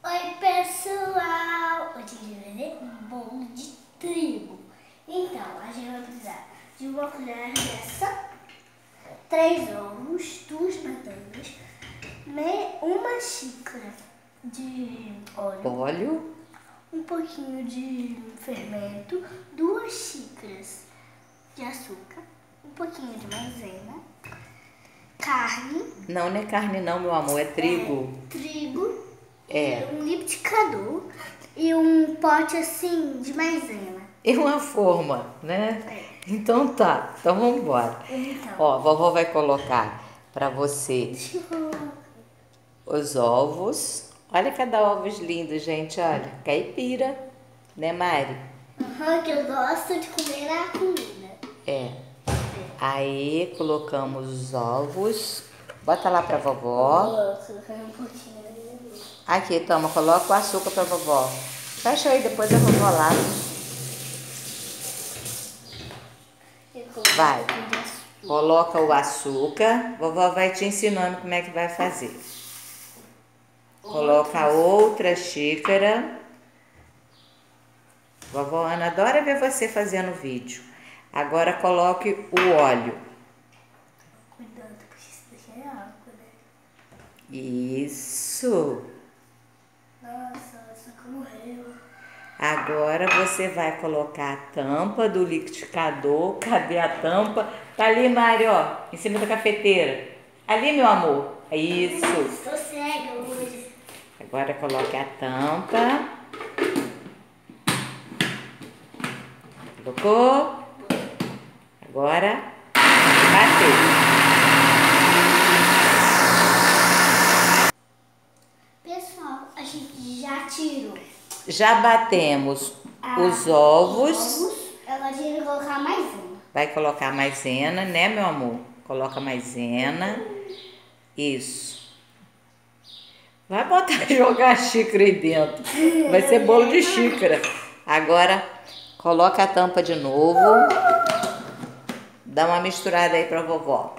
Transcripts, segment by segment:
Oi pessoal, hoje a gente vai fazer um bolo de trigo. Então, a gente vai precisar de uma colher dessa, 3 ovos, 2 bananas, uma xícara de óleo, um pouquinho de fermento, 2 xícaras de açúcar, um pouquinho de maisena, carne. Não é carne não, meu amor, é trigo. Trigo. É. Um liquidificador e um pote assim de maisena. E uma forma, né? É. Então tá, então vamos embora. Então. Ó, a vovó vai colocar pra você os ovos. Olha cada ovos lindo, gente, olha. Caipira, né, Mari? Que eu gosto de comer a comida. É. Aí colocamos os ovos. Bota lá pra vovó. Vou colocar um pouquinho. Aqui, toma, coloca o açúcar pra vovó. Fecha aí, depois a vovó lava. Vai. Coloca o açúcar. Vovó vai te ensinando como é que vai fazer. Coloca outra xícara. Vovó Ana adora ver você fazendo vídeo. Agora coloque o óleo. Cuidado, porque isso daqui é água, né? Isso. Nossa, essa morreu. Agora você vai colocar a tampa do liquidificador. Cadê a tampa? Tá ali, Mari, ó, em cima da cafeteira. Ali, meu amor. Isso. Estou cega hoje. Agora coloque a tampa. Colocou? Agora, bateu. Pessoal, a gente já tirou. Já batemos os ovos. Agora a gente vai colocar maisena. Vai colocar maisena, né, meu amor? Coloca maisena. Isso. Vai botar e jogar a xícara aí dentro. Vai ser bolo de xícara. Agora, coloca a tampa de novo. Dá uma misturada aí pra vovó.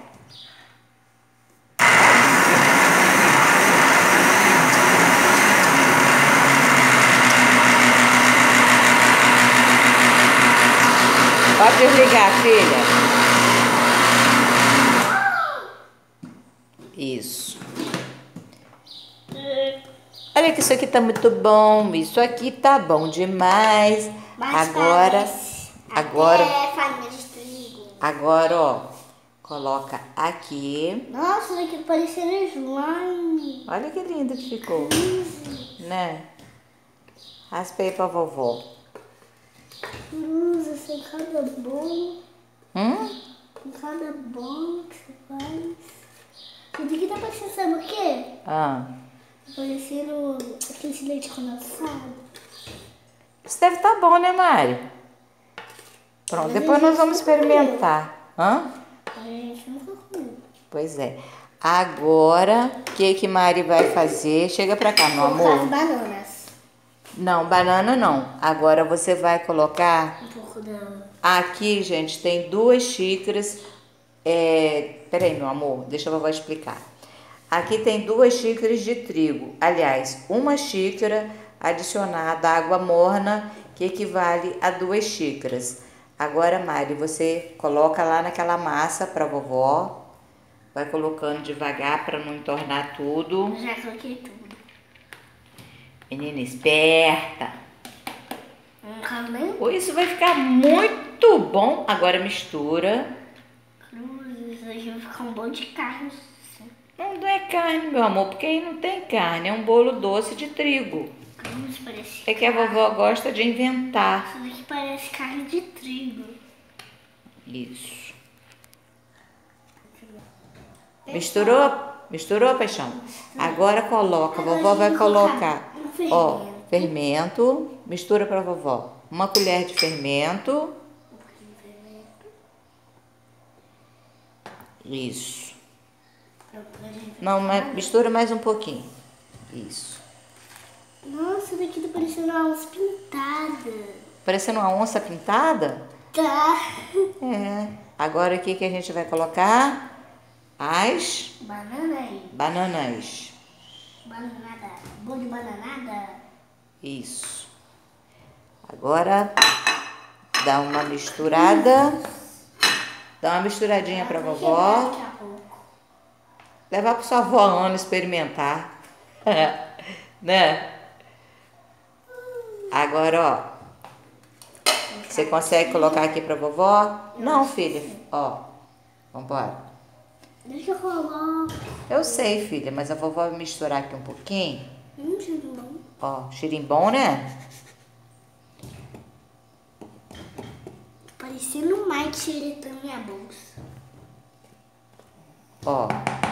Pode desligar, filha. Isso. Olha que isso aqui tá muito bom. Isso aqui tá bom demais. Agora farinha de trigo. Agora, ó, coloca aqui. Nossa, isso aqui tá parecendo slime. Olha que lindo que ficou, né? Raspa aí pra vovó. Cruz, em cada bolo. Em cada bolo que você faz. Isso aqui tá parecendo, sabe o quê? Ah, Tá parecendo aquele leite condensado. isso deve estar bom, né, Mari? Pronto, depois nós vamos experimentar. A gente nunca comeu. Pois é. Agora, o que Mari vai fazer? Chega pra cá, meu Colocar as amor. bananas. Não, banana não. Agora você vai colocar... Um pouco dela. Aqui, gente, tem 2 xícaras. Peraí, meu amor, deixa a vovó explicar. Aqui tem 2 xícaras de trigo. Aliás, 1 xícara adicionada à água morna, que equivale a 2 xícaras. Agora, Mari, você coloca lá naquela massa pra vovó. Vai colocando devagar para não entornar tudo. Já coloquei tudo. Menina esperta. Calma. Isso vai ficar muito bom. Agora mistura. Cruz, isso aqui vai ficar um bolo de carne. Não é carne, meu amor, porque aí não tem carne. É um bolo doce de trigo. Cruz, parece É que a vovó gosta de inventar. Isso daqui parece carne de trigo. Isso. Misturou? Misturou, paixão? Agora coloca. A vovó vai colocar, ó, fermento. Mistura pra vovó. 1 colher de fermento. Isso. Não, mistura mais um pouquinho. Isso. Nossa, daqui tá parecendo uma onça pintada. Parecendo uma onça pintada? Tá. É. Agora o que a gente vai colocar? As Bananas. bananas. Bananada. Bolo de bananada. Isso. Agora, dá uma misturada. Dá uma misturadinha pra vovó. Daqui a pouco. Levar pra sua avó Ana experimentar. Né? Agora, ó. Você consegue colocar aqui pra vovó? Não, filha. Ó. Vambora. Deixa eu colocar. Eu sei, filha, mas a vovó vai misturar aqui um pouquinho. Cheirinho bom. Ó, cheirinho bom, né? Parecendo um Mike xeretando minha bolsa. Ó.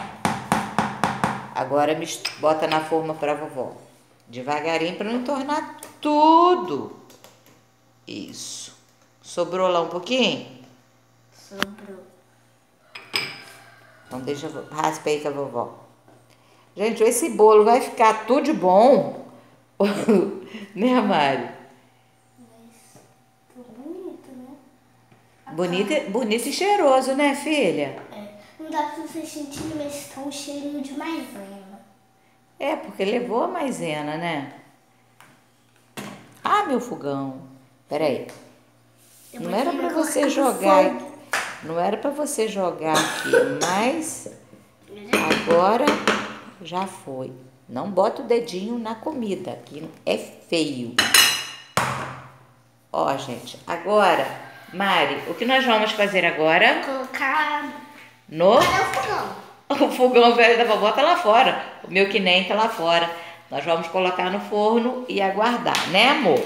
Agora bota na forma pra vovó. Devagarinho pra não tornar tudo. Isso. Sobrou lá um pouquinho? Sobrou. Então deixa eu raspa aí com a vovó. Gente, esse bolo vai ficar tudo de bom. Né, Mari? Mas ficou bonito, né? Bonito e cheiroso, né, filha? É. Não dá pra você sentir, mas tá um cheirinho de maisena. É, porque levou a maisena, né? Ah, meu fogão. Peraí. Não era pra você jogar. Não era pra você jogar aqui, mas agora já foi. Não bota o dedinho na comida, que é feio. Ó, gente, agora, Mari, o que nós vamos fazer agora? Colocar. No... Cadê o fogão? O fogão velho da vovó tá lá fora. O meu que nem tá lá fora. Nós vamos colocar no forno e aguardar, né, amor?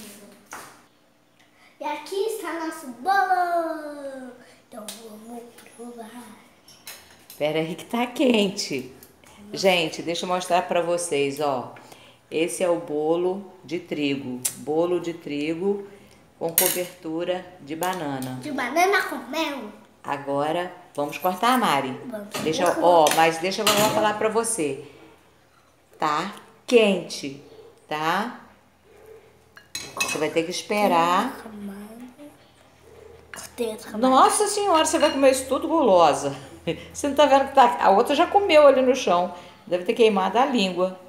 E aqui está nosso bolo. Então vamos provar. Pera aí que tá quente. Gente, deixa eu mostrar pra vocês, ó. Esse é o bolo de trigo. Bolo de trigo com cobertura de banana. De banana com mel. Agora, vamos cortar, Mari? Vamos. Mas deixa eu falar pra você. Tá quente, tá? Você vai ter que esperar. Nossa senhora, você vai comer isso tudo gulosa. Você não tá vendo que tá... A outra já comeu ali no chão. Deve ter queimado a língua.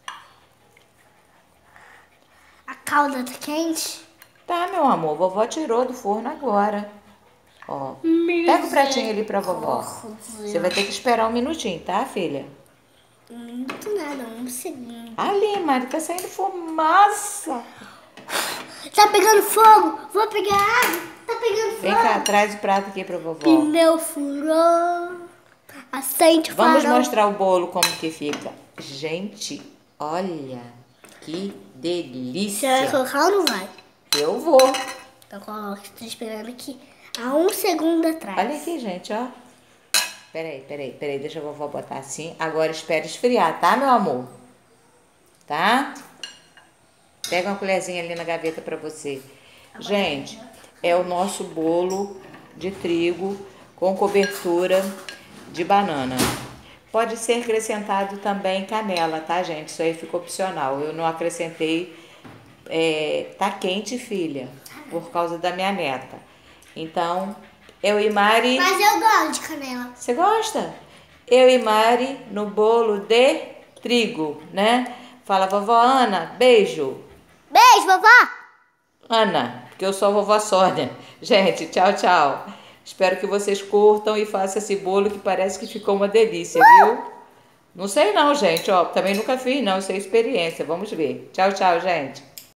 A calda tá quente? Tá, meu amor. Vovó tirou do forno agora. Ó. Pega o pratinho ali pra vovó. Você vai ter que esperar um minutinho, tá, filha? Muito nada, um segundo. Ali, Mari, tá saindo fumaça. Tá pegando fogo! Vou pegar água! Tá pegando fogo! Vem cá, traz o prato aqui pra vovó. Pneu furou. Acende o Vamos farol. mostrar o bolo como que fica. Gente, olha que Você vai delícia. colocar ou não vai? Eu vou. Então coloca, tô esperando aqui. Há um segundo atrás. Olha aqui, gente, ó. Peraí. Deixa a vovó botar assim. Agora espera esfriar, tá, meu amor? Tá? Pega uma colherzinha ali na gaveta pra você. Gente, é o nosso bolo de trigo com cobertura de banana. Pode ser acrescentado também canela, tá, gente? Isso aí fica opcional. Eu não acrescentei. Tá quente, filha, por causa da minha neta. Então, eu e Mari... Mas eu gosto de canela. Você gosta? Eu e Mari no bolo de trigo, né? Fala, vovó Ana, beijo. Beijo, vovó! Ana, porque eu sou a vovó Sônia. Gente, tchau, tchau. Espero que vocês curtam e façam esse bolo que parece que ficou uma delícia, viu? Não sei não, gente. Ó, também nunca fiz não, isso é experiência. Vamos ver. Tchau, tchau, gente.